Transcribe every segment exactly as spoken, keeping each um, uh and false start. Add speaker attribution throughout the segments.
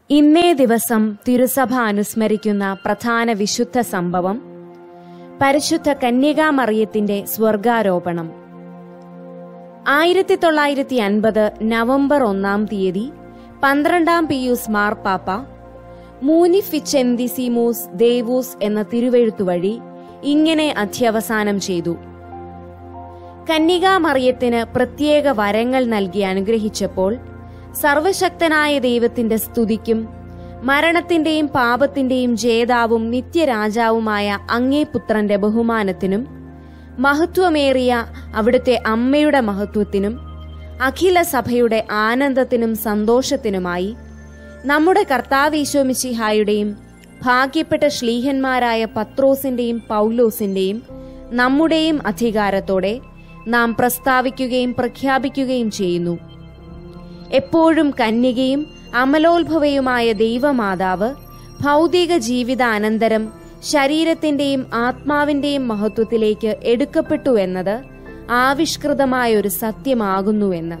Speaker 1: ഇന്നേ ദിവസം തിരുസഭ അനുസ്മരിക്കുന്ന പ്രധാന വിശുദ്ധ സംഭവം പരിശുദ്ധ കന്യകാമറിയത്തിന്റെ സ്വർഗാരോപണം. ആയിരത്തി തൊള്ളായിരത്തി അൻപത് നവംബർ ഒന്നാം തീയതി പന്ത്രണ്ടാം പിയൂസ് മാർപ്പാപ്പ മൂനിഫിച്ചെന്തിസിമൂസ് ദേവൂസ് എന്ന തിരുവെഴുത്തുവഴി ഇങ്ങനെ അധ്യവസാനം ചെയ്തു: കന്യകാമറിയത്തിന് പ്രത്യേക വരങ്ങൾ നൽകി അനുഗ്രഹിച്ചപ്പോൾ സർവശക്തനായ ദൈവത്തിന്റെ സ്തുതിക്കും മരണത്തിന്റെയും പാപത്തിന്റെയും ജേതാവും നിത്യരാജാവുമായ അങ്ങേ പുത്രന്റെ ബഹുമാനത്തിനും മഹത്വമേറിയ അവിടുത്തെ അമ്മയുടെ മഹത്വത്തിനും അഖില സഭയുടെ ആനന്ദത്തിനും സന്തോഷത്തിനുമായി നമ്മുടെ കർത്താവീശോമിശിഹായുടെയും ഭാഗ്യപ്പെട്ട ശ്ലീഹന്മാരായ പത്രോസിന്റെയും പൗലോസിന്റെയും നമ്മുടെയും അധികാരത്തോടെ നാം പ്രസ്താവിക്കുകയും പ്രഖ്യാപിക്കുകയും ചെയ്യുന്നു. എപ്പോഴും കന്യകയും അമലോത്ഭവയുമായ ദൈവമാതാവ് ഭൗതിക ജീവിതാനന്തരം ശരീരത്തിന്റെയും ആത്മാവിന്റെയും മഹത്വത്തിലേക്ക് എടുക്കപ്പെട്ടു എന്നത് ആവിഷ്കൃതമായൊരു സത്യമാകുന്നുവെന്ന്.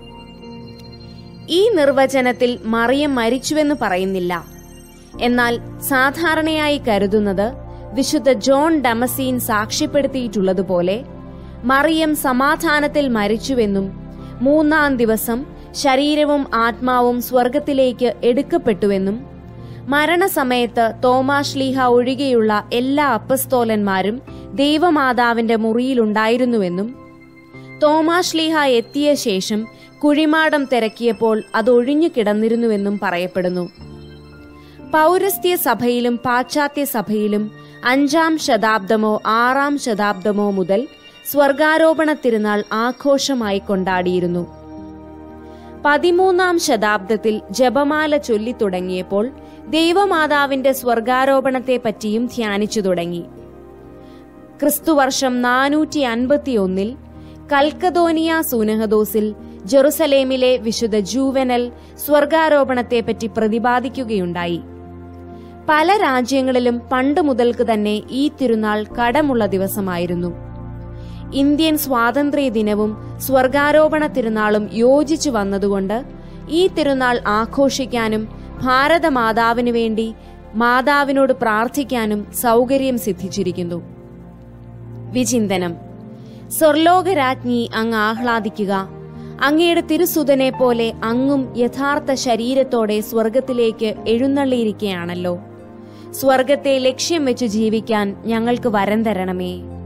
Speaker 1: ഈ നിർവചനത്തിൽ മറിയം മരിച്ചുവെന്ന് പറയുന്നില്ല. എന്നാൽ സാധാരണയായി കരുതുന്നത് വിശുദ്ധ ജോൺ ഡമസീൻ സാക്ഷ്യപ്പെടുത്തിയിട്ടുള്ളതുപോലെ മറിയം സമാധാനത്തിൽ മരിച്ചുവെന്നും മൂന്നാം ദിവസം ശരീരവും ആത്മാവും സ്വർഗത്തിലേക്ക് എടുക്കപ്പെട്ടുവെന്നും മരണസമയത്ത് തോമാശ്ലീഹ ഒഴികെയുള്ള എല്ലാ അപ്പസ്തോലന്മാരും ദൈവമാതാവിന്റെ മുറിയിലുണ്ടായിരുന്നുവെന്നും തോമാശ്ലീഹ എത്തിയ ശേഷം കുഴിമാടം തിരക്കിയപ്പോൾ അതൊഴിഞ്ഞു കിടന്നിരുന്നുവെന്നും പറയപ്പെടുന്നു. പൗരസ്ത്യ സഭയിലും പാശ്ചാത്യ സഭയിലും അഞ്ചാം ശതാബ്ദമോ ആറാം ശതാബ്ദമോ മുതൽ സ്വർഗാരോപണ തിരുനാൾ ആഘോഷമായി കൊണ്ടാടിയിരുന്നു. പതിമൂന്നാം ശതാബ്ദത്തിൽ ജപമാല ചൊല്ലിത്തുടങ്ങിയപ്പോൾ ദൈവമാതാവിന്റെ സ്വർഗാരോപണത്തെ പറ്റിയും ധ്യാനിച്ചു തുടങ്ങി. ക്രിസ്തുവർഷം നാനൂറ്റി അൻപത്തി ഒന്നിൽ കൽക്കദോനിയ സൂനഹദോസിൽ ജെറുസലേമിലെ വിശുദ്ധ ജൂവനൽ സ്വർഗാരോപണത്തെപ്പറ്റി പ്രതിപാദിക്കുകയുണ്ടായി. പല രാജ്യങ്ങളിലും പണ്ട് മുതൽക്ക് തന്നെ ഈ തിരുനാൾ കടമുള്ള ദിവസമായിരുന്നു. ഇന്ത്യൻ സ്വാതന്ത്ര്യ ദിനവും സ്വർഗാരോപണ തിരുനാളും യോജിച്ചു വന്നതുകൊണ്ട് ഈ തിരുനാൾ ആഘോഷിക്കാനും ഭാരതമാതാവിനു വേണ്ടി മാതാവിനോട് പ്രാർത്ഥിക്കാനും സൗകര്യം സിദ്ധിച്ചിരിക്കുന്നു. വിചിന്തനം: സ്വർലോകരാജ്ഞി അങ്ങ് ആഹ്ലാദിക്കുക. അങ്ങയുടെ തിരുസുതനെ പോലെ അങ്ങും യഥാർത്ഥ ശരീരത്തോടെ സ്വർഗത്തിലേക്ക് എഴുന്നള്ളിയിരിക്കുകയാണല്ലോ. സ്വർഗത്തെ ലക്ഷ്യം വെച്ച് ജീവിക്കാൻ ഞങ്ങൾക്ക് വരം തരണമേ.